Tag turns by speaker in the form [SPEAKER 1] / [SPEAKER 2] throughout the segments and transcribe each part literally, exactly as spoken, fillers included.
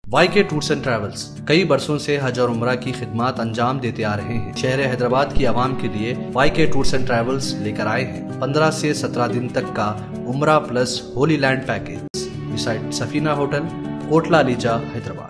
[SPEAKER 1] Y K tours and travels कई बरसों से हज और उम्रा की खिदमत अंजाम देते आ रहे हैं। शहर हैदराबाद की आवाम के लिए Y K tours and travels लेकर आए हैं पंद्रह से सत्रह दिन तक का Umrah plus holy land package beside Safina hotel, Kotla Alijah, Hyderabad.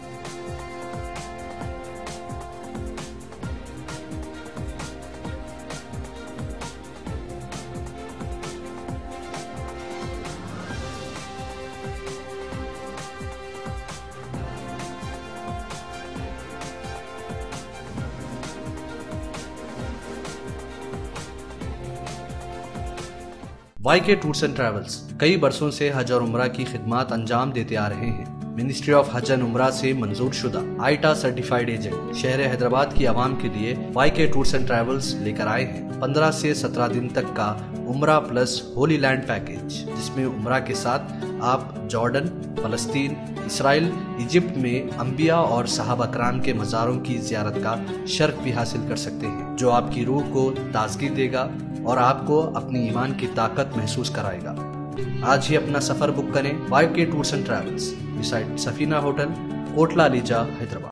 [SPEAKER 1] Y K tours and travels कई बरसों से हज और उम्रा की खिदमत अंजाम देते आ रहे हैं। मिनिस्ट्री ऑफ हज एंड उम्रा से मंजूर शुदा आईटा सर्टिफाइड एजेंट शहर हैदराबाद की आवाम के लिए Y K tours and travels लेकर आए हैं पंद्रह से सत्रह दिन तक का Umrah plus holy land package, जिसमें उम्रा के साथ आप जॉर्डन, फलस्तीन, इसराइल, इजिप्ट में अंबिया और सहाबा कराम के मज़ारों की ज़ियारत का शर्फ भी हासिल कर सकते हैं, जो आपकी रूह को ताजगी देगा और आपको अपनी ईमान की ताकत महसूस कराएगा। आज ही अपना सफ़र बुक करें Y K tours and travels beside Safina hotel, Kotla Alijah, Hyderabad.